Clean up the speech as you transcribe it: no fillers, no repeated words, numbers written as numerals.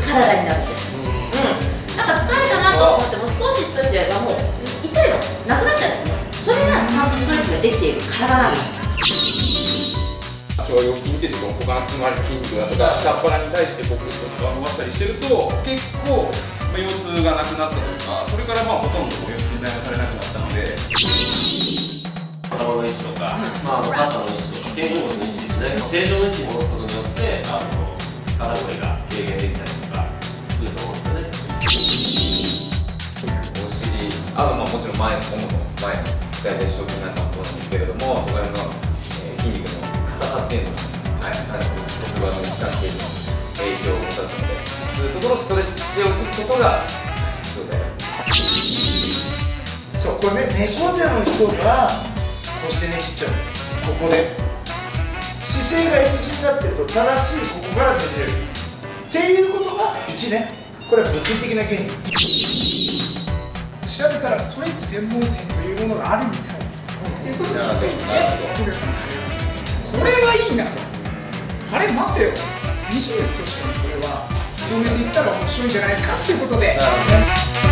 体になるんです。なんか疲れたなと思っても少しストレッチやればもう痛いのなくなっちゃうんですね。それがちゃんとストレッチができている体なんです。 腸腰筋っていうと股関節周りの筋肉だとか下っ腹に対してこうグッと伸ばしたりしてると結構腰痛がなくなったというか、それからほとんど腰痛に悩まされなくなったので、 頭の位置とか、肩の位置とか肩甲骨の位置ですね、正常の位置に戻すことによって肩こりが軽減できたりとかすると思うんですよね。お尻、もちろん前のももの前の大腿四頭筋なんかもそうなんですけれども、そこら辺の筋肉の硬さっていうのが骨盤の位置関係に影響を持たすので、そういうところをストレッチしておくことが必要だよ。 そう、これね、猫背の人が腰でねじっちゃう。ここで姿勢が S 字になってると正しいここからねじれるっていうことが1ね。これは物理的な原理。 調べたらストレッチ専門店というものがあるみたいということですね。これはいいなと。あれ待てよ、ビジネスとしてのこれは両面で言ったら面白いんじゃないかっていうことで。